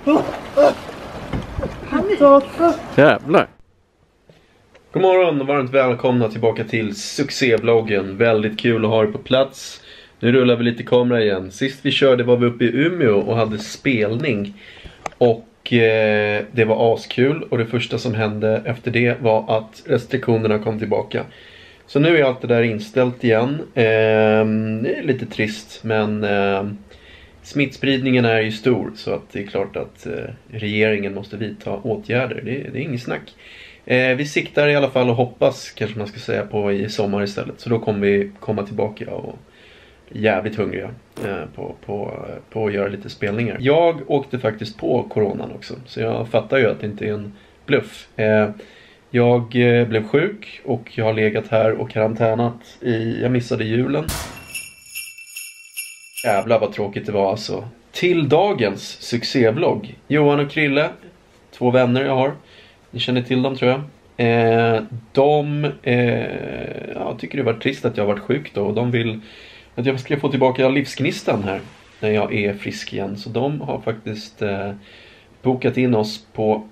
Jävlar. God morgon och varmt välkomna tillbaka till succévloggen. Väldigt kul att ha er på plats. Nu rullar vi lite kamera igen. Sist vi körde var vi uppe i Umeå och hade spelning. Och det var askul. Och det första som hände efter det var att restriktionerna kom tillbaka. Så nu är allt det där inställt igen. Det är lite trist, men smittspridningen är ju stor. Så att det är klart att regeringen måste vidta åtgärder. Det är ingen snack. Vi siktar i alla fall och hoppas, kanske man ska säga, på i sommar istället. Så då kommer vi komma tillbaka och jävligt hungriga på att göra lite spelningar. Jag åkte faktiskt på coronan också, så jag fattar ju att det inte är en bluff. Jag blev sjuk och jag har legat här och karantänat jag missade julen. Jävlar vad tråkigt det var alltså. Till dagens succévlogg. Johan och Krille, 2 vänner jag har. Ni känner till dem, tror jag. Jag tycker det var trist att jag har varit sjuk då. Och de vill att jag ska få tillbaka livsgnistan här när jag är frisk igen. Så de har faktiskt bokat in oss på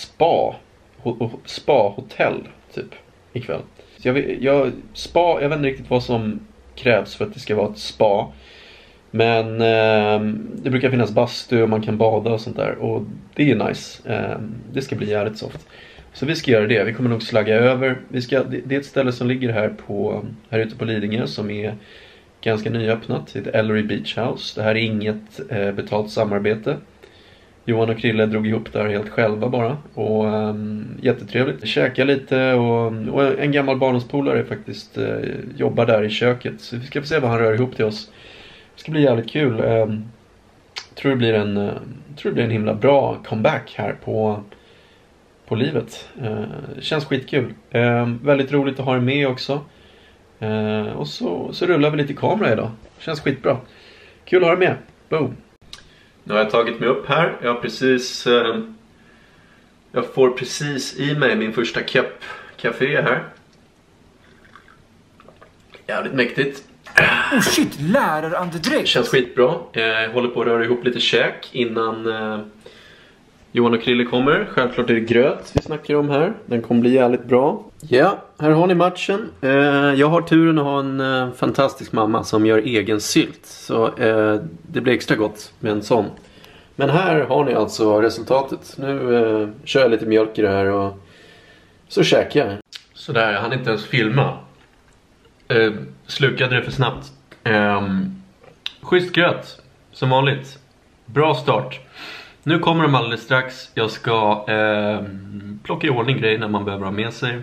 spa-hotell typ ikväll. Så jag vet inte riktigt vad som krävs för att det ska vara ett spa. Men det brukar finnas bastu och man kan bada och sånt där. Och det är nice. Det ska bli jävligt soft. Så vi ska göra det. Vi kommer nog slagga över. Det är ett ställe som ligger här ute på Lidingö som är ganska nyöppnat. Det heter Ellery Beach House. Det här är inget betalt samarbete. Johan och Krille drog ihop där helt själva bara. Och jättetrevligt. Käka lite och en gammal barndomspolare faktiskt jobbar där i köket. Så vi ska få se vad han rör ihop till oss. Det ska bli jävligt kul. Tror det blir en himla bra comeback här på livet. Känns skitkul. Väldigt roligt att ha er med också. Och så rullar vi lite kamera idag. Känns skitbra. Kul att ha er med. Boom. Nu har jag tagit mig upp här. Jag får precis i mig min första café här. Jävligt mäktigt. Oh shit, lärarandedräkt. Känns skitbra. Jag håller på att röra ihop lite käk innan Johan och Krille kommer. Självklart är det gröt vi snackar om här. Den kommer bli jävligt bra. Ja, här har ni matchen. Jag har turen att ha en fantastisk mamma som gör egen sylt. Så det blir extra gott med en sån. Men här har ni alltså resultatet. Nu kör jag lite mjölk i det här och så käkar jag. Sådär, jag hann inte ens filma. Slukade det för snabbt. Schysst gröt, som vanligt. Bra start. Nu kommer de alldeles strax. Jag ska plocka i ordning grejerna man behöver ha med sig.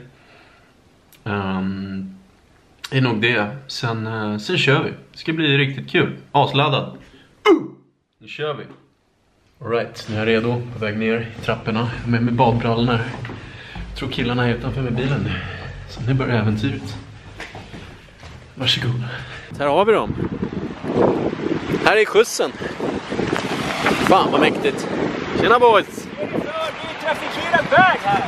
Det är nog det. Sen kör vi. Det ska bli riktigt kul. Asladdad. Nu kör vi. Alright, nu är jag redo. På väg ner i trapporna. Med badbrallorna. Jag tror killarna är utanför med bilen. Så nu börjar äventyret. Varsågod. Här har vi dem. Här är skjutsen. Fan vad mäktigt. Tjena boys. Det är trafikerad väg här.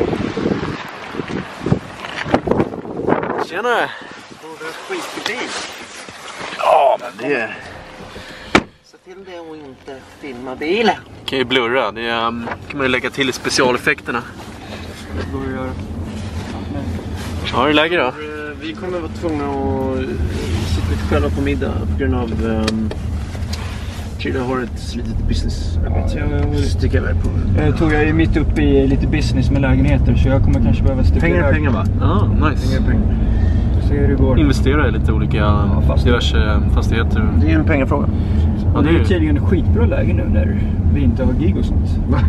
Tjena. Borde skitbil. Ja, men det är... Se till det och inte filma bilen. Kan ju blurra. Det kan man ju lägga till i specialeffekterna. Det går att göra. Ja, det lägger då. Vi kommer vara tvungna att sitta själva på middag på grund av Krille har ett litet businessarbete. Sticka iväg på. Jag är mitt uppe i lite business med lägenheter, så jag kommer kanske behöva sticka iväg. Pengar va? Ja, nice. Pengar. Se hur det går. Investera i lite olika diverse fastigheter. Det är ju en pengafråga. Ja, det är tydligen skitbra läge nu när vi inte har gig och sånt.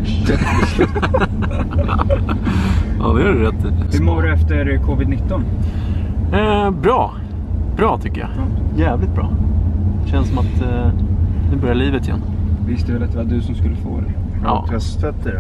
Ja, det är det rätt. Hur mår du efter covid-19? Bra. Bra tycker jag. Jävligt bra. Känns som att nu börjar livet igen. Visste väl att det var du som skulle få det? Ja. Testat det då?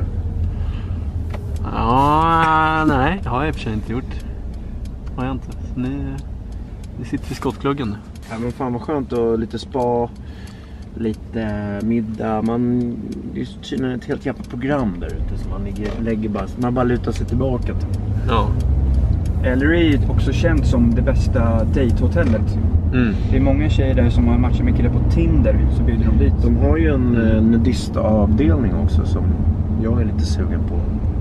Ja, nej. Det har jag i och för sig inte gjort. Har jag inte. Så ni sitter vid skottgluggen nu. Ja, men fan vad skönt och lite spa, lite middag. Det är tydligen ett helt jävla program där ute som man lägger bara, man bara lutar sig tillbaka till. Ja. Ellery är också känt som det bästa datehotellet. Mm. Det är många tjejer där som har matchat med killar på Tinder, så bjuder de dit. De har ju en nudistavdelning också som jag är lite sugen på.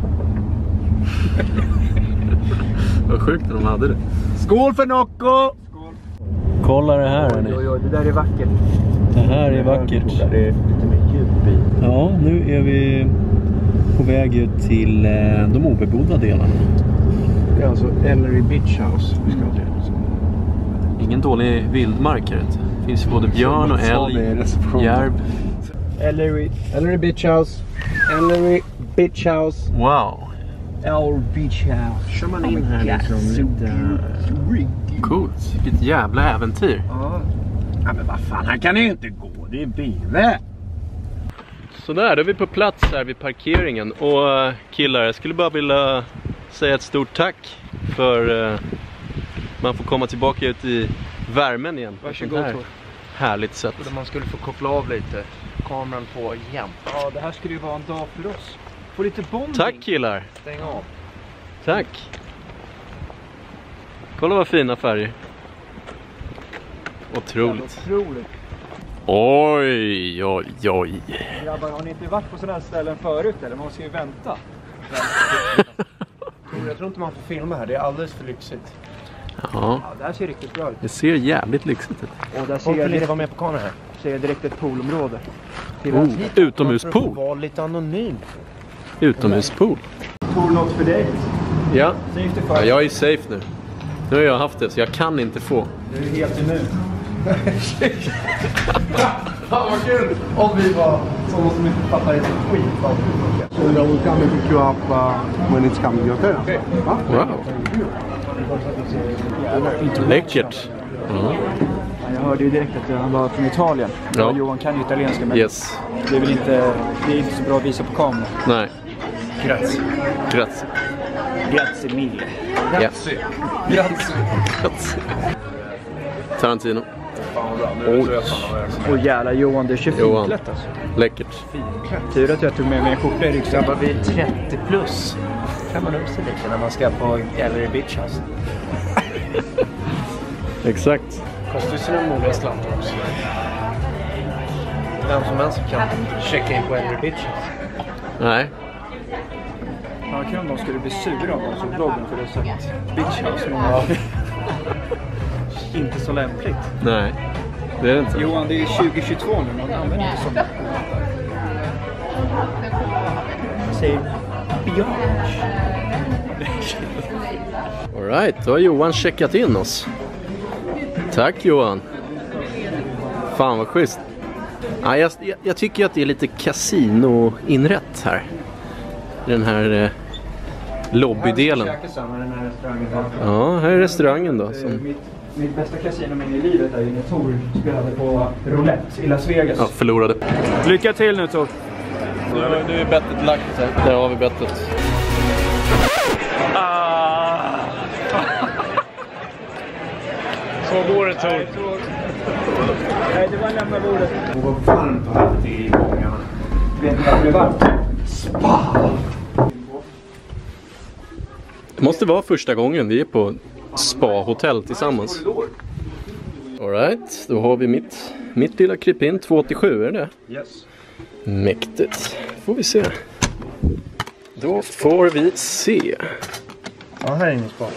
Vad sjukt att de hade det. Skål för Nocco! Skål. Kolla det här hörni. Oj, det där är vackert. Det här är vackert. Det är lite mer djup i. Ja, nu är vi på väg ut till de obebodda delarna. Det är alltså Ellery Beach House vi ska till. Ingen dålig vildmark här ute. Det finns både björn och älg, järv. Ellery Beach House. Ellery Beach House. Wow, Our beach house. Kör man in här liksom lite... coolt. Vilket jävla äventyr. Ja men vad fan, han kan ju inte gå. Det är bive. Så där, då är vi på plats här vid parkeringen. Och killar, jag skulle bara vilja säga ett stort tack för man får komma tillbaka ut i värmen igen. Varsågod, Tor. Härligt sätt. Man skulle få koppla av lite. Kameran på jämt. Ja, det här skulle ju vara en dag för oss. Få lite bonding. Tack killar. Stäng av. Tack. Kolla vad fina färger. Otroligt. Otroligt. Oj, oj, oj. Grabbar, har ni inte varit på sådana här ställen förut eller? Man ska ju vänta. Jag tror inte man får filma här. Det är alldeles för lyxigt. Ja, Ja, det här ser riktigt bra ut. det ser jävligt lyxigt ut. Och där ser Folk jag vill inte direkt, vara med på kameran här. ser jag direkt ett poolområde. Utomhuspool. Var lite anonym. Utomhuspool. Tor, något för dig. Ja. Safety Ja, first. jag är safe nu. Nu har jag haft det så jag kan inte få. Du är helt immun. Fan vad kul! Om vi var sådana som inte fattar ett skit. So they will come and pick you up when it's coming your turn. Okay. Wow. Läckert. Mm. Jag hörde ju direkt att han var från Italien. Ja. Johan kan ju italienska, men Yes. det är väl inte, det är inte så bra att visa på kameran. Nej. Grazie. Grazie. Grazie mille. Grazie. Grazie. Tarantino. Och jävla Johan, det är Johan. finklätt alltså. Läckert. Tur att jag tog med mig en skjorta i ryggsäcken. Grabbar, vi är 30 plus. Kan man upp sig lite när man ska på Ellery Beach House. Exakt. Kostar ju sina modiga slantar också. Vem som helst kan checka in på Ellery Beach House. Nej. Ja, kul om de skulle bli sura av oss och bloggen för det sagt beach house. Inte så lämpligt. Nej. Det är det inte. Johan, det är 2022 nu, man använder inte sånt. Jag säger biatch. All right, då har Johan checkat in oss. Tack Johan. Fan vad schysst. Ja, jag tycker att det är lite kasino-inrätt här. I den här lobbydelen. Ja, här är restaurangen då. Som... Mitt bästa kasinominne i livet är ju när Tor spelade på roulette i Las Vegas. Ja, förlorade. Lycka till nu Tor. Nu är bettet lagt här. Där har vi bettet. Så går det Tor. Nej, det var en lämna bordet. Det var varmt här i gångarna. Vet ni varför det är varmt? Spa! Det måste vara första gången vi är på spa-hotell tillsammans. All right, då har vi mitt lilla krypin 287, är det? Yes. Mäktigt. Får vi se. Då får vi se. Ja, här är ingen spa.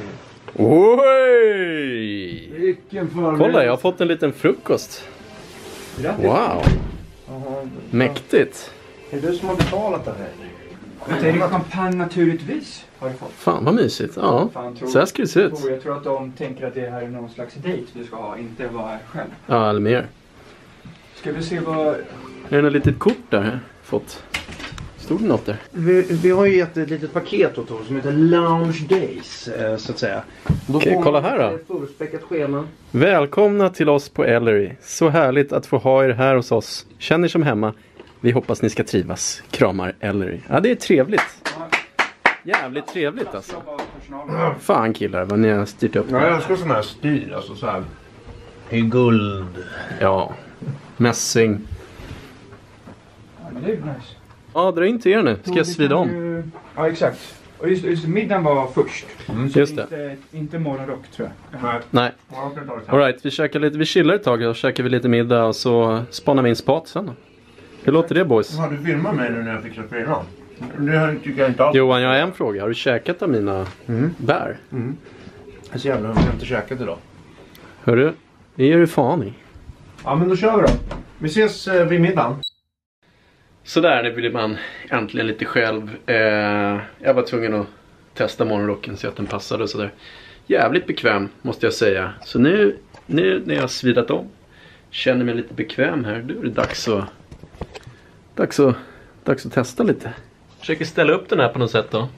Oj! Vilken förmån. Kolla, jag har fått en liten frukost. Wow. Mäktigt. Är det du som har betalat det här? Det är champagne naturligtvis. Har du fått? Fan vad mysigt. Ja, så här ska det se ut. Jag tror att de tänker att det här är någon slags dejt du ska ha, inte vara här själv. Ja, eller mer. Ska vi se vad... Är det något litet kort där jag fått? Stod det något där? Vi har ju ett litet paket åt oss som heter Lounge Days, så att säga. Okej, kolla här då. Fullspäckat schema. Välkomna till oss på Ellery. Så härligt att få ha er här hos oss. Känn er som hemma. Vi hoppas ni ska trivas. Kramar Ellery. Ja, det är trevligt. Jävligt trevligt alltså. Fan killar, vad ni har styrt upp. Ja, jag älskar sån här styr, alltså så här. I guld. Ja, mässing. Ja, men det är ju nice. Ja, dra in till er nu. Ska jag svida om? Ja, exakt. Och just middagen var först. Så Just det. Inte morgonrock tror jag. Nej. Alright, vi käkar lite, vi chillar ett tag och käkar vi lite middag och så spanar vi in spat sen då. Hur låter det, boys? Har du filmat mig nu när jag fixar fredag? Det tycker jag inte alls. Johan, jag har en fråga. Har du käkat av mina bär? Jag är så jävla hungrig, jag har inte käkat idag. Hörru, det ger du fan i. Ja, men då kör vi då. Vi ses vid middagen. Sådär, nu blir man äntligen lite själv. Jag var tvungen att testa morgonrocken så att den passade och sådär. Jävligt bekväm, måste jag säga. Så nu när jag har svidat om, känner mig lite bekväm här. Då är det dags att testa lite. Försöker ställa upp den här på något sätt då.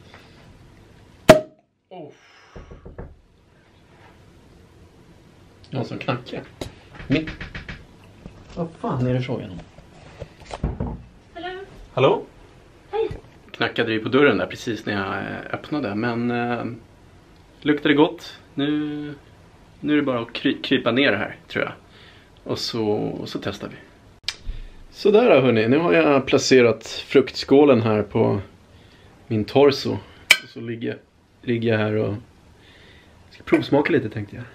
Någon som knackar. Vad fan är det frågan om? Hallå? Hej. Knackade ju på dörren där precis när jag öppnade. Men luktade gott. Nu är det bara att krypa ner här, tror jag. Och så testar vi. Sådär då, hörni. Nu har jag placerat fruktskålen här på min torso. Och så ligger jag här och ska provsmaka lite, tänkte jag.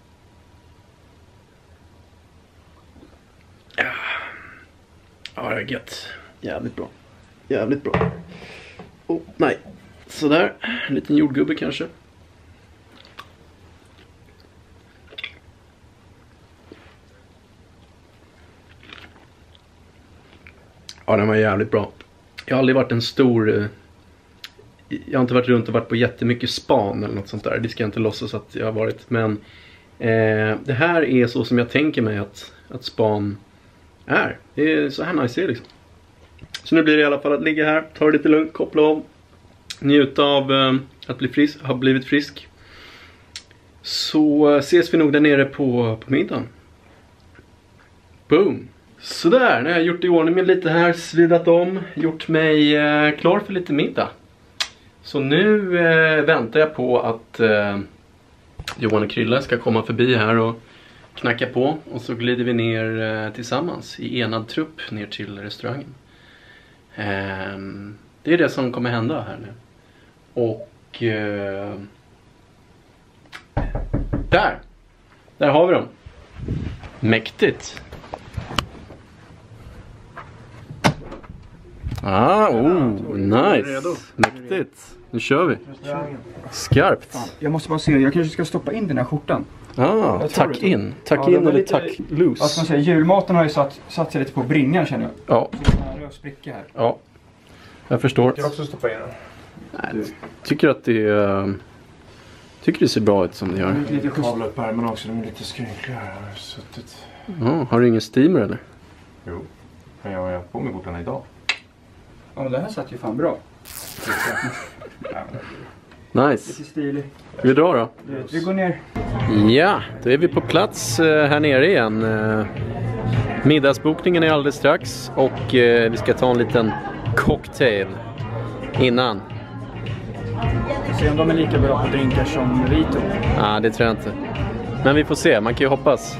Ja, det är gött. Jävligt bra. Jävligt bra. Oh, nej. Sådär. En liten jordgubbe kanske. Ja, den var jävligt bra. Jag har aldrig varit en stor... Jag har inte varit runt och varit på jättemycket span eller något sånt där. Det ska jag inte låtsas att jag har varit. Men det här är så som jag tänker mig att span är. Det är så här nice liksom. Så nu blir det i alla fall att ligga här, ta det lite lugnt, koppla om, njuta av att ha blivit frisk. Så ses vi nog där nere på middagen. Boom! Sådär, nu har jag gjort i ordning med lite här, svidat om, gjort mig klar för lite middag. Så nu väntar jag på att Johan och Krille ska komma förbi här och knacka på. Och så glider vi ner tillsammans i enad trupp ner till restaurangen. Det är det som kommer hända här nu. Och där har vi dem. Mäktigt. Nice. Mäktigt. Nu kör vi. Skarpt. Jag måste bara se, jag kanske ska stoppa in den här skjortan. Tack in. Tack in eller tack loose. Vad ska man säga, julmaten har ju satt sig lite på bringan, känner jag. Ja. Det är en spricka här. Ja. Jag förstår. Jag också stoppa in den. Nej, tycker att det tycker det ser bra ut som det gör. Lite kavla upp ärmen också, de är lite skrynkliga här. Jag har suttit. Ja, har du ingen steamer eller? Jo, men jag har på mig skjortan idag. Ja, det här satt ju fan bra. Nice. Lite stilig. Ska vi dra då? Vi går ner. Ja, då är vi på plats här nere igen. Middagsbokningen är alldeles strax och vi ska ta en liten cocktail innan. Se om de är lika bra på drinkar som vi tog. Ja, det tror jag inte. Men vi får se, man kan ju hoppas.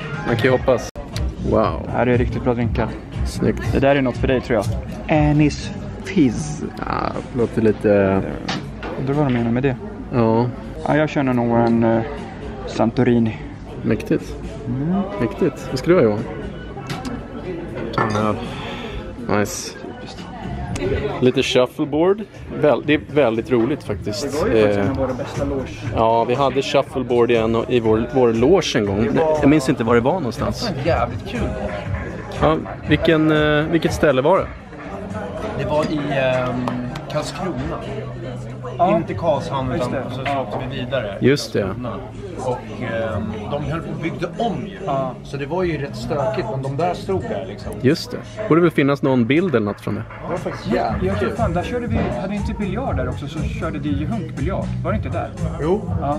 Wow. Det här är riktigt bra drinkar. Snyggt. Det där är något för dig, tror jag. Anis fizz. Ja, låter lite... Undrar vad de menar med det. Ja. Ja, jag känner nog en Santorini. Mäktigt. Mäktigt. Vad ska du ha, Johan? Ta en öl. Nice. Lite shuffleboard. Det är väldigt roligt faktiskt. Det var ju faktiskt en av våra bästa loge. Ja, vi hade shuffleboard igen i vår loge en gång. Jag minns inte var det var någonstans. Det var jävligt kul. Ja, vilket ställe var det? Det var i Karlskrona. Ja. Inte Karlshamn, Just utan det. så åkte vi vidare. Just det. Och de höll på och byggde om ju. Ja. Så det var ju rätt stökigt, men de där stod där liksom. Just det. Borde väl finnas någon bild eller något från det? Det var faktiskt jävligt Jag tror kul. fan, där körde vi, hade inte biljard där också, så körde DJ Hunk biljard. Var det inte där? Jo. Ja.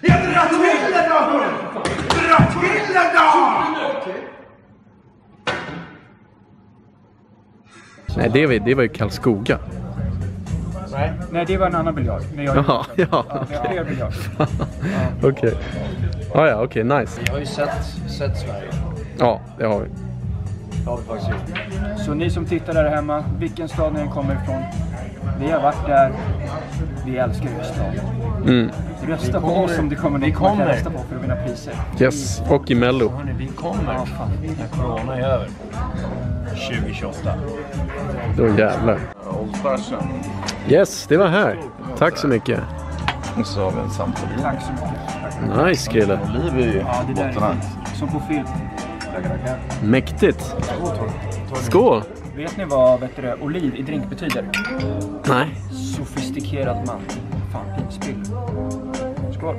Nej, det var ju Karlskoga. Nej, det var en annan biljard. Jaha, ja. Vi har fler biljard. Okej. Ja, okej, nice. Vi har ju sett Sverige. Ja, det har vi. Det har vi faktiskt gjort. Så ni som tittar där hemma, vilken stad ni än kommer ifrån, vi har varit där vi älskar röstlag. Rösta på kommer, oss om det kommer vi kommer rösta på för att vinna priser. Yes, och i Mello. Hörrni, vi kommer när corona är över. 2028. Då jävlar. Old fashion. Yes, det var här. Tack så mycket. Och så har vi en Santorini. Tack så mycket. Nice, Krille. Oliv i Ja, det där botten är här. fint. Som på film. Mäktigt. Skål. Vet ni vad oliv i drink betyder? Nej. Sofistikerad man. Fan, pinspill. Skål.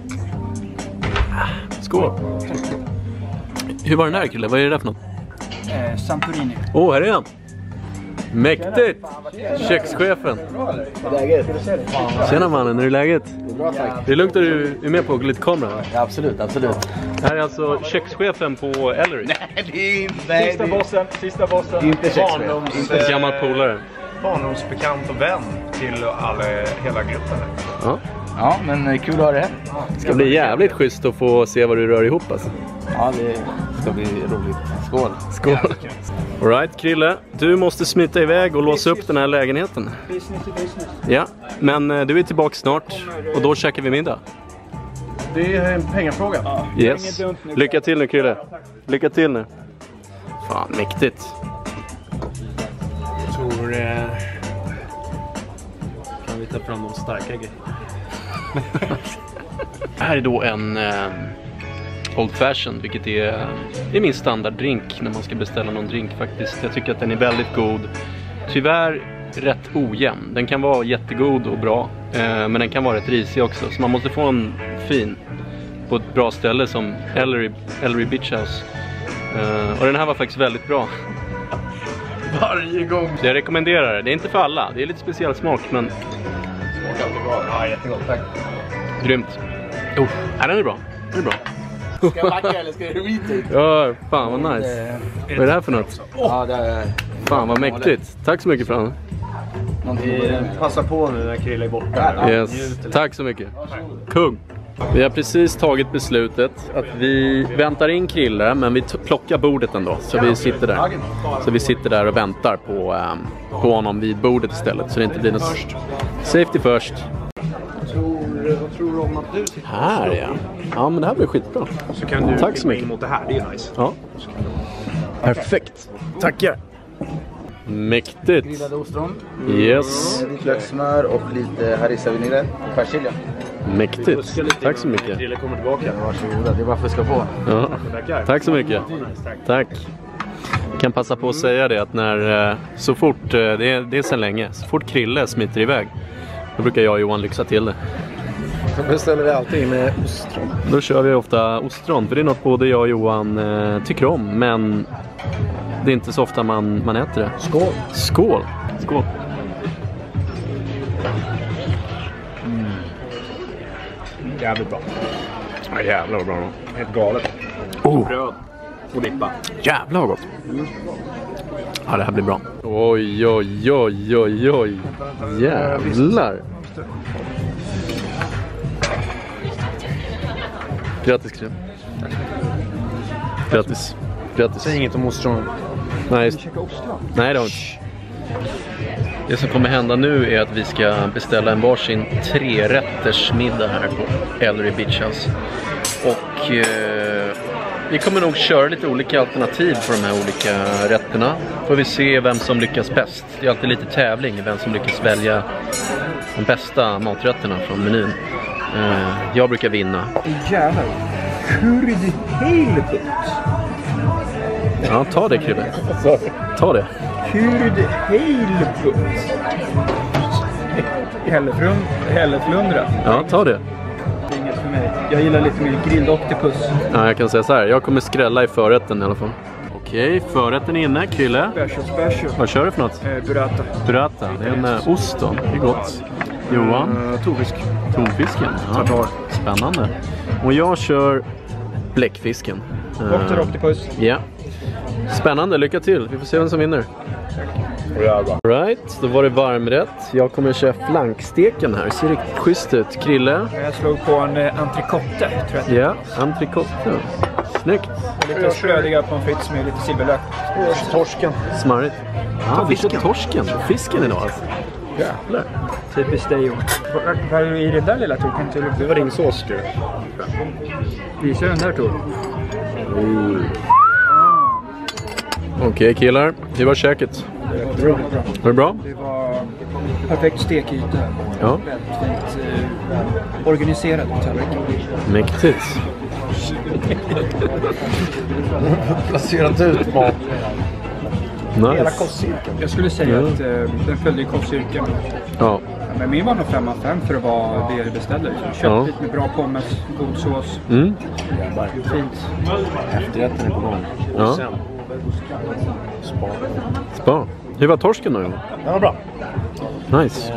Skål. Hur var den där, Krille? Vad är det där för något? Santorini. Här är han. Mäktigt. Kökschefen. Tjena mannen, hur är läget? Bra tack. Det är lugnt att du är med på lite kamera. Ja, absolut. Det här är alltså kökschefen på Ellery. Sista bossen. Inte kökschef. En gammal polare. Barndomsbekant och vän till hela gruppen. Ja. Ja, men kul att ha det här. Det ska bli jävligt schysst att få se vad du rör ihop alltså. Ja, det ska bli roligt. Skål. Skål. All right, Krille. Du måste smita iväg och låsa upp den här lägenheten. Business. Ja, men du är tillbaka snart och då käkar vi middag. Det är en pengafråga. Yes. Lycka till nu, Krille. Lycka till nu. Fan, mäktigt. Jag tror... Kan vi ta fram de starka grejer? Här är då en Old Fashion, vilket är min standarddrink när man ska beställa någon drink faktiskt. Jag tycker att den är väldigt god. Tyvärr rätt ojämn. Den kan vara jättegod och bra, men den kan vara rätt risig också. Så man måste få en fin på ett bra ställe som Ellery Beach House. Och den här var faktiskt väldigt bra. Varje gång. Så jag rekommenderar det. Det är inte för alla. Det är lite speciell smak, men... Ja, jättegott. Tack. Grymt. Den är bra. Den är bra. Ska jag backa eller ska jag retake? Ja, fan vad nice. Vad är det här för något? Ja, det är... Fan vad mäktigt. Tack så mycket, Fran. Passa på nu när Krille är borta. Yes. Tack så mycket. Kung. Vi har precis tagit beslutet att vi väntar in Krille, men vi plockar bordet ändå. Så vi sitter där. Så vi sitter där och väntar på honom vid bordet istället. Så det inte blir något... Safety först. Vad tror du om att du sitter Här, ja. Ja, men det här blir skitbra. så kan du Tack så mycket. in mot det här, det är nice. Ja. Perfekt. Tackar. Mäktigt. Grillade ostron. Yes. Vitlökssmör och lite harissa vinäger och persilja. Mäktigt. Tack så mycket. Krille kommer tillbaka. Varsågoda, det är varför jag ska få. Ja. Tack så mycket. Tack. Jag kan passa på att säga det att när så fort, det är sedan länge, så fort Krille smiter iväg, då brukar jag och Johan lyxa till det. Då beställer vi alltid med ostron. Då kör vi ofta ostron, för det är något både jag och Johan tycker om, men det är inte så ofta man äter det. Skål. Skål. Skål. Jävligt bra. Ja, jävlar vad bra. Helt galet. Bröd och dippa. Jävlar vad gott. Ja, det här blir bra. Oj, oj, oj, oj, oj. Jävlar. Grattis, Krim. Grattis. Grattis. Säg inget om ostronen. Nej, just... Nej, det har inte. Det som kommer hända nu är att vi ska beställa en varsin 3-rätters middag här på Ellery Beach House. Och vi kommer nog köra lite olika alternativ på de här olika rätterna. Får vi se vem som lyckas bäst. Det är alltid lite tävling, vem som lyckas välja de bästa maträtterna från menyn. Jag brukar vinna. Jävlar. Curry halebut. Ja, ta det, Kribbe. Ta det. Curry halebut. Hälleflundra. Ja, ta det. Det är inget för mig. Jag gillar lite mer grilled octopus. Ja, jag kan säga så här. Jag kommer skrälla i förrätten i alla fall. Okej, förrätten är inne. Krille. Special. Vad kör du för något? Burrata. Burrata. Det är en ost då. Det är gott. Johan? Tonfisk. Tonfisken. Ja. Tartar. Spännande. Och jag kör bläckfisken. Dr. Octopus. Ja. Spännande. Lycka till. Vi får se vem som vinner. Right, då var det varmrätt. Jag kommer köra flanksteken här. Ser riktigt schysst ut. Krille? Jag slog på en entrecote, tror jag. Ja, entrecote. Snyggt. Lite sprödiga pommes frites med lite silverlök. Torsken. Smarrigt. Ja, vi kör torsken. Fisken idag alltså. Jävlar. Typiskt dig. Vad är det i den där lilla token? Det var din sås, du. Visa den där Tor. Okej, killar. Det var käket. Bra. Var det bra? Det var perfekt stekyta. Ja. Väldigt fint organiserad tallrik. Mäktigt. Placerat ut mat. Hela Nice. kostcirkeln. Jag skulle säga att den följde kostcirkeln. Ja. Men min var nog 5/5 för att vara det jag beställde. Köttbit med bra pommes, god sås. Mm. Fint. Efterrätten är på gång. Ja. Sen. Spa. Spa. Hur var torsken då? Den var bra. Nice.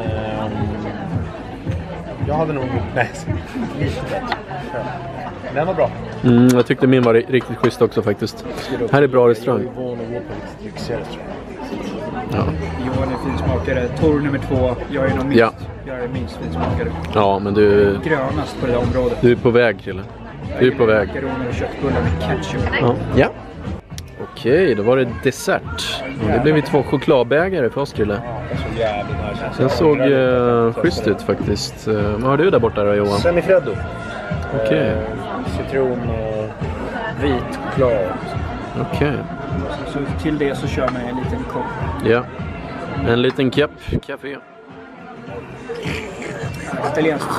Jag hade nog... Nej, lite bättre. Den var bra. Jag tyckte min var riktigt schysst också faktiskt. Här är bra restaurang. Jag är van att gå på lite lyxigare restaurang. Ja. Johan är finsmakare. Tor nummer 2. Jag är nog minst. Ja. Jag är minst finsmakare. Ja, men du Grönast på det där området. är på väg, kille. Du är på väg. Makaroner och köttbullar med ketchup. Ja. Okej, då var det dessert. Och det blev ju 2 chokladbägare för oss, kille. Det är så jävligt nice. Den såg schysst ut faktiskt. Vad har du där borta då, Johan? Semifreddo. Okej. Citron och vit choklad. Okej. Så till det så kör man en liten kopp. Ja. En liten kepp. Café. Italienskt.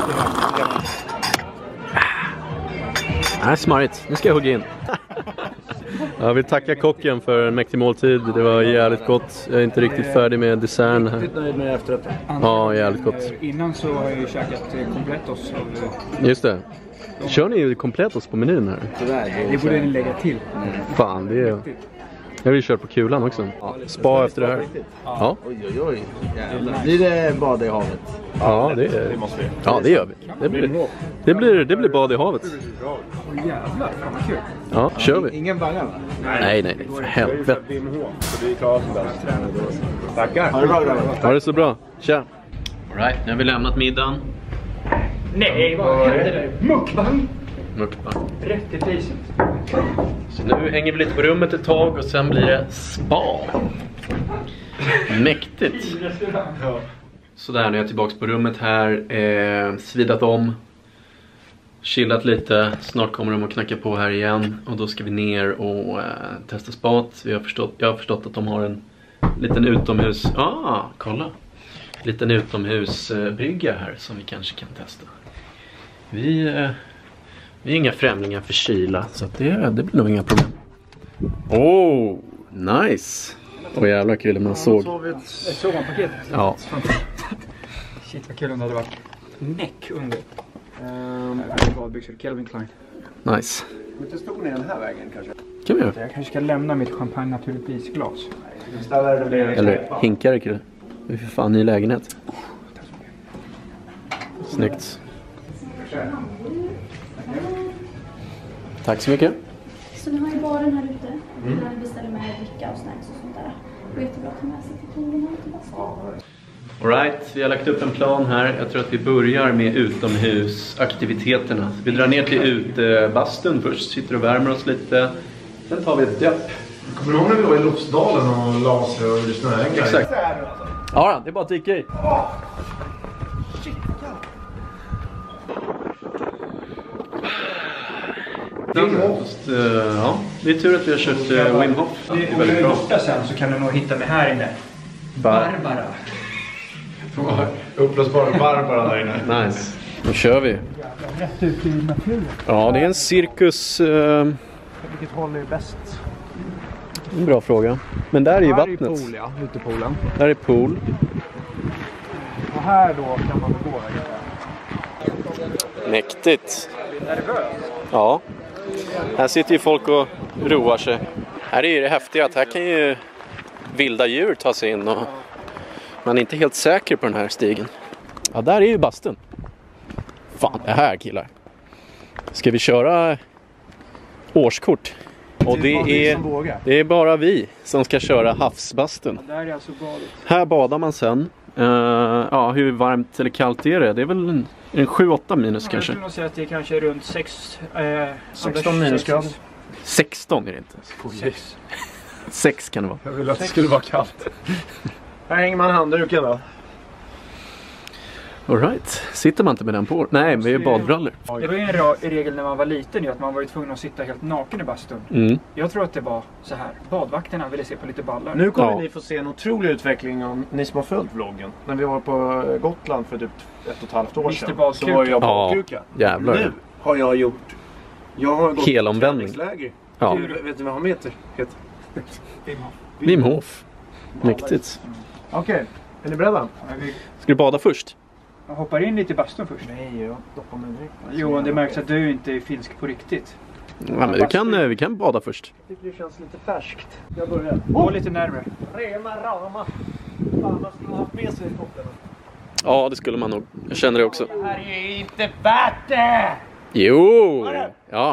Nej, smarrigt. Nu ska jag hugga in. Jag vill tacka kocken för en mäktig måltid. Det var jävligt gott. Jag är inte riktigt färdig med desserten här. Riktigt nöjd med efterrätten. Ja, jävligt gott. Innan så har jag ju käkat Completos. Just det. Kör ni ju Completos på menyn här? Tyvärr. Det borde ni lägga till. Fan, det är... Jag vill köra på kulan också. Spa efter det här. Ja. Oj. Jävlar. Blir det bad i havet? Ja, det måste vi. Ja, det gör vi. Det blir bad i havet. Åh jävlar, fan vad kul. Ja, kör vi. Ingen bangar va? Nej, för helvete. Så vi är klara som bäst. Tackar. Ha det bra grabbar. Ha det så bra. Tja. All right, nu har vi lämnat middagen. Nej, vad hände det? Mukbang! Mukbang. Rätt i priset. Så nu hänger vi lite på rummet ett tag och sen blir det spa. Mäktigt. Så där, nu är jag tillbaka på rummet här. Svidat om. Chillat lite. Snart kommer de att knacka på här igen. Och då ska vi ner och testa spat. Jag har förstått att de har en liten utomhus... kolla. Liten utomhusbrygga här som vi kanske kan testa. Vi är inga främlingar för kyla, så att det blir nog inga problem. Oh, nice. Åh jävlar kul, man såg. Sovpaket. Ja. Shit vad kul om det hade varit näck under. Badbyxor, Calvin Klein. Nice. Lite stor ner den här vägen kanske. Kan vi göra. Jag kanske ska lämna mitt champagne naturligtvis glas. Eller hinkare kille. Det är för fan ny lägenhet. Snyggt. Tack så mycket. Så ni har ju baren här ute. Där ni beställer med dricka och snacks och sånt där. Och jättebra att ta med sig till touren och till bastun. All right, vi har lagt upp en plan här. Jag tror att vi börjar med utomhusaktiviteterna. Vi drar ner till utbastun först. Sitter och värmer oss lite. Sen tar vi ett döpp. Kommer du ihåg när vi var i Lofsdalen och la oss och gjorde snöhängare? Exakt. Ja, det är bara att dyka i. Ja, det är tur att vi har kört Wim Hof. Det är väldigt bra. Borta sen så kan du nog hitta mig här inne. Barbara. Upplösbara Barbara där inne. Nice. Då kör vi. Rätt ut i naturen. Ja, det är en cirkus. Vilket håll är bäst? En bra fråga. Men där är ju Här är vattnet. pool, ja. Utepoolen. Där är pool. Och här då kan man gå. Mäktigt. Nervös. Ja. Här sitter ju folk och roar sig. Här är ju det häftiga att här kan ju vilda djur ta sig in och man är inte helt säker på den här stigen. Ja, där är ju bastun. Fan, det här killar. Ska vi köra årskort? Och det är bara vi som ska köra havsbastun. Där är alltså badet. Här badar man sen. Ja, hur varmt eller kallt är det? Det är väl en 7-8 minus Jag kanske. skulle nog säga att det är kanske runt 16 minusgrader. 16 är det inte. 6 kan det vara. Jag ville att det skulle vara kallt. Här hänger man handduken då. All right. Sitter man inte med den på? Nej, med badbrallor. Det var ju en regel när man var liten ju, att man var ju tvungen att sitta helt naken i bastun. Mm. Jag tror att det var så här. Badvakterna ville se på lite ballar. Nu kommer ni få se en otrolig utveckling om ni som har följt vloggen. När vi var på Gotland för typ 1,5 år sedan. Badkuka. Så var jag badkuka. Jävlar. Nu har jag gjort... Jag har gått helomvändning. Ja. Vet ni vad han heter? Wim Hof. Mäktigt. Okej, är ni beredda? Ska du bada först? Jag hoppar in lite i bastun först. Nej, jag doppar mig direkt. Johan, det märks att du inte är finsk på riktigt. Ja, men vi kan bada först. Jag tycker det känns lite färskt. Jag börjar. Gå lite närmare. Rema rama. Fan, man skulle ha haft med sig kopparna. Ja, det skulle man nog. Jag känner det också. Det här är inte värt det! Jo! Ja.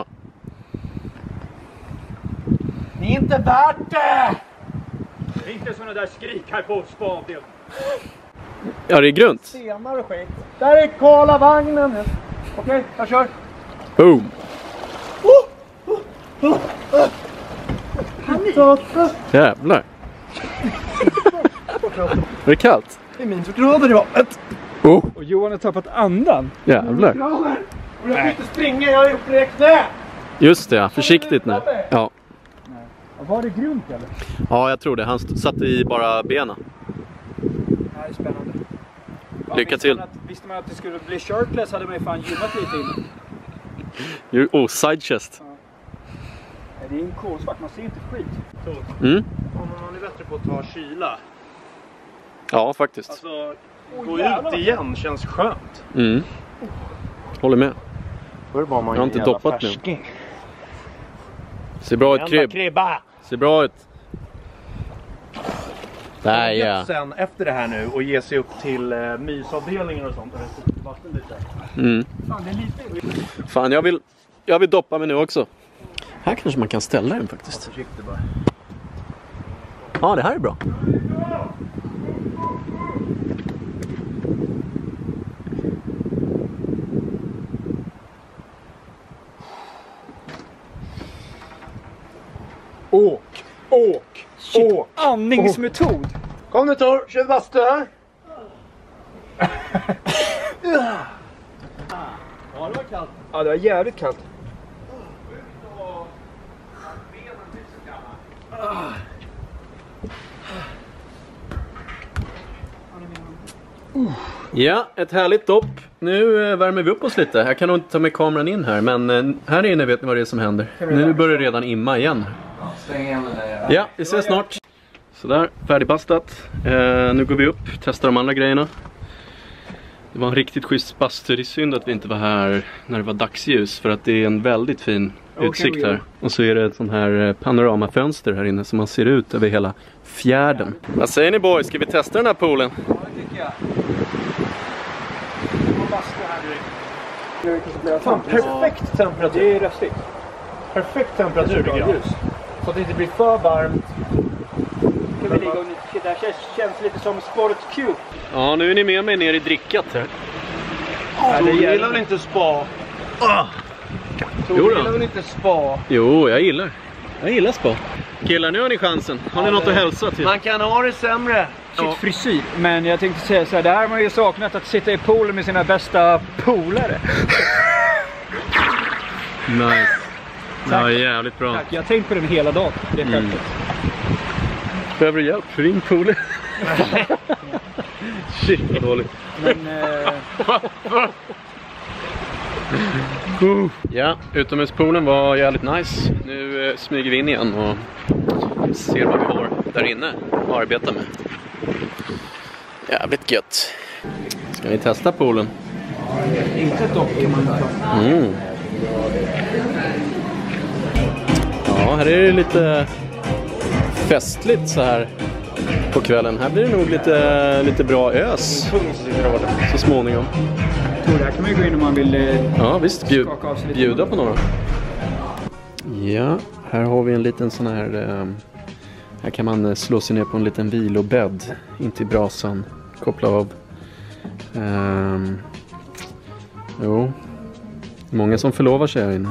Det är inte värt det! Det är inte sådana där skrik här på spavdel. Ja, det är grunt. Senare skit. Där är Karla vagnen. Okej, jag kör. Boom! Jävlar. Är det kallt? Det är minusgrader i vattnet. Oh, Och Johan har tappat andan. jävlar. Och jag kan inte springa, jag har gjort det knä. Just det, ja. Försiktigt nu. Ja. Var det grunt eller? Ja, jag tror det. Han satt i bara benen. Nej, spännande. Lycka till. Visste man att det skulle bli shirtless hade man ju fan gynat lite innan. Oh, side chest. Det är en kolsvart, man ser inte skit. Mm. Om man är bättre på att ta kyla. Ja, faktiskt. Alltså, gå ut igen känns skönt. Mm. Håller med. Förr var man Jag har inte doppat nu. Ser bra ut, Kryb. Kribba! Ser bra ut. Där, ja. Sen efter det här nu och ge sig upp till mysavdelningen och sånt. Vatten lite. Mm. Fan, det är lite... Fan, jag vill doppa mig nu också. Här kanske man kan ställa den faktiskt. Försiktigt bara. Ja, det här är bra. Åk! Åk! Andningsmetod! Kom nu Tor, kör bastu här! Ja, det var kallt. Ja, det var jävligt kallt. Ja, ett härligt dopp. Nu värmer vi upp oss lite. Jag kan nog inte ta med kameran in här, men här inne vet ni vad det är som händer. Nu börjar det redan imma igen. Ja, vi ses snart. Sådär, färdigbastat. Nu går vi upp, testar de andra grejerna. Det var en riktigt schysst bastu. Det är synd att vi inte var här när det var dagsljus, för att det är en väldigt fin utsikt här. Och så är det ett sån här panoramafönster här inne som man ser ut över hela fjärden. Vad säger ni boys? Ska vi testa den här poolen? Ja, det tycker jag. Bastu här direkt. Fan, perfekt temperatur. Det är röstigt. Perfekt temperatur tycker jag. Så att det inte blir för varmt. Kan vi ligga och det här känns lite som sportcube. Ja, nu är ni med mig ner i drickat här. Du gillar väl inte spa? Jo Du då. gillar väl inte spa? Jo, jag gillar spa. Killar, nu har ni chansen. Har ni något att hälsa till? Man kan ha det sämre. Sitt frisyr. Men jag tänkte säga så här, det här har man ju saknat, att sitta i poolen med sina bästa polare. Nice. Ja, jävligt bra. Tack, jag har tänkt på den hela dagen. Det är självklart. Behöver du hjälp? Ring poolen. Shit, vad dåligt. Men Ja, utomhuspoolen var jävligt nice. Nu smyger vi in igen och ser vad vi har där inne att arbeta med. Jävligt gött. Ska ni testa poolen? inte dock kan man ta. Mm. Ja, här är det lite festligt så här på kvällen. Här blir det nog lite bra ös så småningom. Det här kan man ju gå in om man vill Ja, visst. skaka av sig lite. Bjuda på några. Ja, här har vi en liten sån här... här kan man slå sig ner på en liten vilobädd. Inte i brasan. Koppla av. Jo. Många som förlovar sig här inne.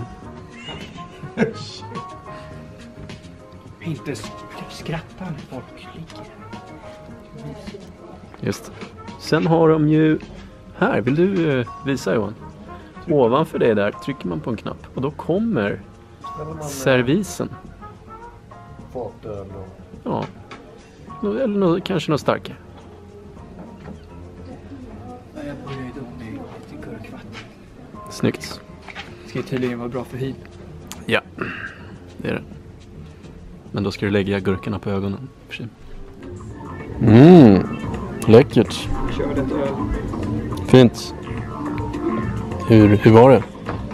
Inte skratta när folk ligger. Just. Sen har de ju Här, vill du visa Johan? Ovanför dig där trycker man på en knapp och då kommer servisen. Fatöl och... Ja. Eller kanske något starkare. Jag börjar ju då med lite gurkvatten. Snyggt. Det ska ju tydligen vara bra för hyn. Ja, det är det. Men då ska du lägga gurkorna på ögonen. Läckert. Kör det öl. Fint. Hur var det?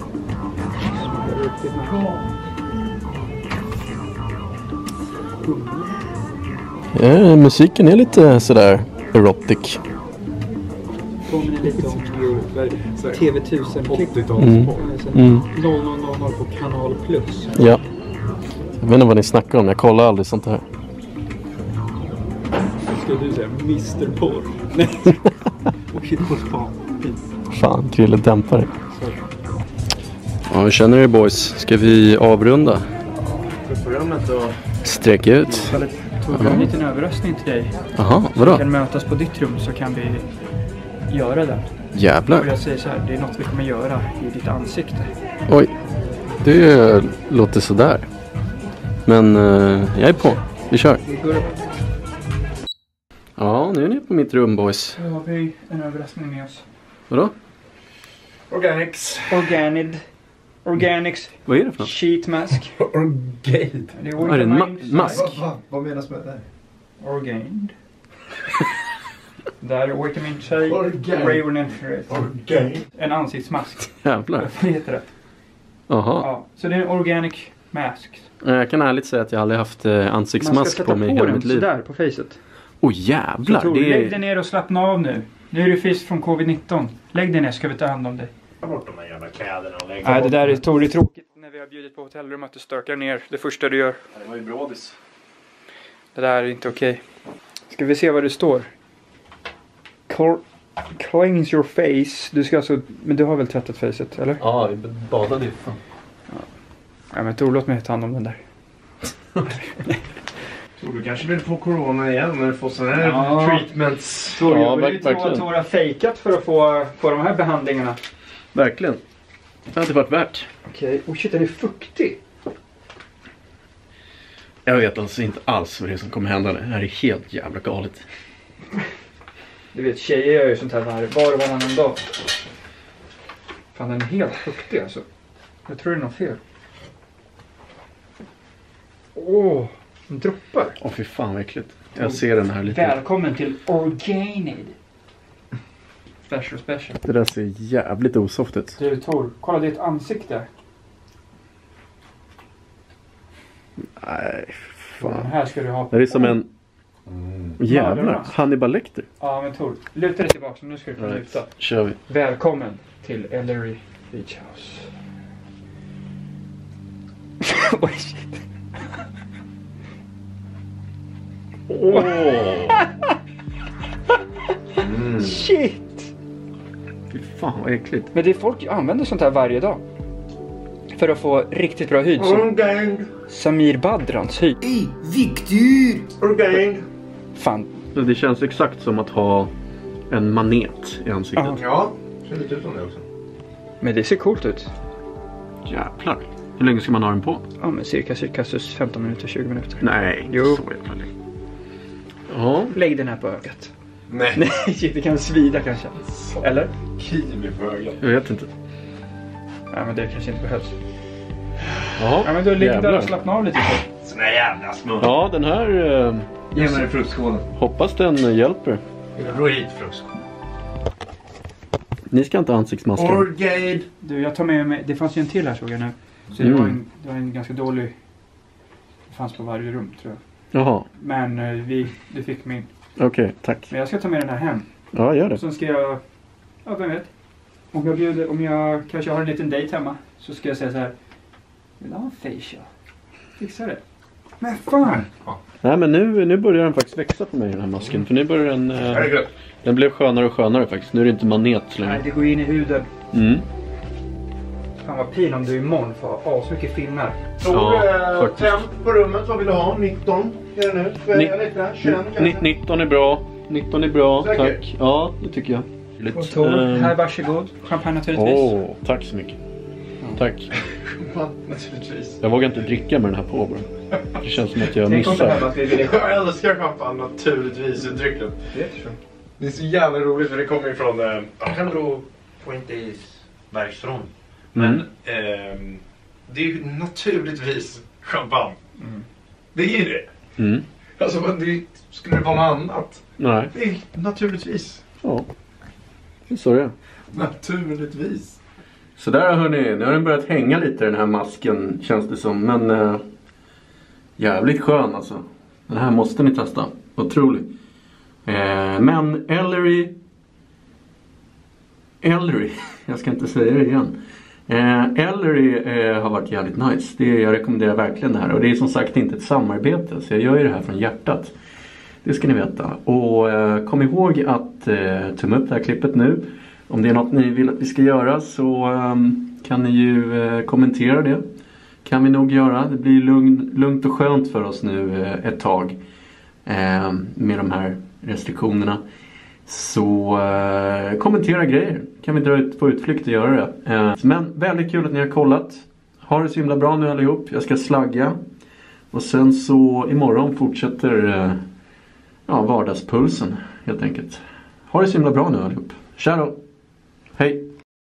Musiken är lite sådär erotic. Påminner lite om TV1000 80-talsport. 0000 på Kanal Plus. Ja. Jag vet inte vad ni snackar om. Jag kollar aldrig sånt här. Ska du säga Mr. Porr? Och shit på span. Fan, Krille dämpar det. Ja, hur känner ni boys? Ska vi avrunda? Programmet och... Sträck ut. Tog en liten överraskning till dig. Jaha, Vi vadå? kan mötas på ditt rum så kan vi göra det. Och Jävlar. jag säger så här, det är något vi kommer göra i ditt ansikte. Oj, det låter sådär. Men jag är på. Vi kör. Vi går upp. Ja, nu är ni på mitt rum boys. Då har vi en överraskning med oss. Vadå? Organics. Organics Vad är det för något? sheet mask. Orgaid. Det är Är det en mask? Vad menas med det? Orgained. Där är vitamin C. Orgained. Raven Infrared. Orgaid. En ansiktsmask. Jävlar. Vad heter det? Jaha. Ja, så det är en organic mask. Jag kan ärligt säga att jag aldrig haft Man ska ansiktsmask sätta på mig i hela mitt liv. sådär på facet. Åh Så jävlar. Tor, Det lägg dig är... ner och slappna av nu. Nu är du frisk från covid-19. Lägg dig ner ska vi ta hand om dig. Ta bort de här jävla kläderna och lägg Nej, det där är Tor, tråkigt när vi har bjudit på hotellrum att du stökar ner det första du gör. Det var ju brådis. Det där är inte okej. Ska vi se vad det står? Cleanse your face. Du ska alltså... Men du har väl tvättat facet, eller? Ja, vi badade ju fan. Ja, men Tor, låt mig ta hand om den där. Tror du kanske vill få corona igen när du får sådana här Ja. treatments? Tor, Ja, jag vill ju tro verkligen. att Tor har fejkat för att få de här behandlingarna. Verkligen. Det har inte varit värt. Okej. Oh shit, den är fuktig. Jag vet alltså inte alls vad det är som kommer hända. Det här är helt jävla galet. Du vet, tjejer gör ju sånt här var och varannan dag. Fan, den är helt fuktig alltså. Jag tror det är något fel. Åh, den droppar. Åh fy fan vad äckligt. Jag ser den här lite. Välkommen till Organid. Special. Det där ser jävligt osoft ut. Du Tor, kolla ditt ansikte. Nej, Den fan. här ska du ha. Det är som en... Jävlar. Mördarmask. Hannibal Lecter. Ja men Tor, luta dig tillbaka så nu ska du kunna luta. Kör vi. Välkommen till Ellery Beach House. Oj shit. Shit! Fy fan vad äckligt. Men det är folk använder sånt här varje dag. För att få riktigt bra hud. Som Organic. Samir Badrans hud. Organic. Fan. Det känns exakt som att ha en manet i ansiktet. Ja. Ja, ser lite ut som det också. Men det ser coolt ut. Jävlar. Hur länge ska man ha den på? Ja men cirka 15 minuter, 20 minuter. Nej, Jo. så jävla länge. Ja. Lägg den här på ögat. Nej. Nej, shit, det kan svida kanske. Eller? Kiwi på ögat. Jag vet inte. Ja men det kanske inte behövs. Ja, Ja men då ligger där jävlar. och slappna av lite. Såna jävla små. Ja, den här Ge mig fruktskålen. hoppas den hjälper. Ro hit fruktskålen. Ni ska inte ha ansiktsmasker. Orgaid. Du, jag tar med mig, det fanns ju en till här såg jag nu. Så Mm. det var en ganska dålig, det fanns på varje rum tror jag. Jaha, Men du fick min. okej, tack. Men jag ska ta med den här hem. Ja, gör det. Och sen ska jag, ja vem vet. Om jag kanske har en liten dejt hemma. Så ska jag säga så här. Vill du ha en facial? Fixa det. Men fan! Nej, men nu börjar den faktiskt växa på mig den här masken. För nu börjar den... Herregud. den blev skönare och skönare faktiskt. Nu är det inte manet Nej, längre. det går in i huden. Mm. Fan vad pin om du imorgon får ha asmycket finnar. Ja, faktiskt. Temp på rummet, vad vill du ha? 19? Är det nu? Ni- Lite? 21 kanske? 19 är bra. 19 är bra, Säker? tack. Ja, det tycker jag. trevligt. Och Tor, här varsågod. Champagne naturligtvis. Tack så mycket. Tack. Naturligtvis. Jag vågar inte dricka med den här på bara. Det känns som att jag Tänk om det här missar. var att vi ville... Jag älskar champagne naturligtvis uttryckligen. Det är så jävla roligt för det kommer ifrån Alejandro Fuentes verksfront. Men det är ju naturligtvis champagne. Det är ju det. Mm. Alltså skulle det vara något annat? Nej. Det är naturligtvis. Ja. Så är det. Naturligtvis. Så där hörni, nu har den börjat hänga lite den här masken känns det som. Men jävligt skön alltså. Den här måste ni testa. Otroligt. Men Ellery, jag ska inte säga det igen. Ellery har varit jävligt nice. Jag rekommenderar verkligen det här. Och det är som sagt inte ett samarbete. Så jag gör ju det här från hjärtat. Det ska ni veta. Och kom ihåg att tumma upp det här klippet nu. Om det är något ni vill att vi ska göra så kan ni ju kommentera det. Kan vi nog göra. Det blir lugnt och skönt för oss nu ett tag. Med de här restriktionerna. Så kommentera grejer. Kan vi dra ut på utflykt och göra det. Men väldigt kul att ni har kollat. Ha det så himla bra nu allihop. Jag ska slagga. Och sen så imorgon fortsätter vardagspulsen helt enkelt. Ha det så himla bra nu allihop. Tja då. Hej.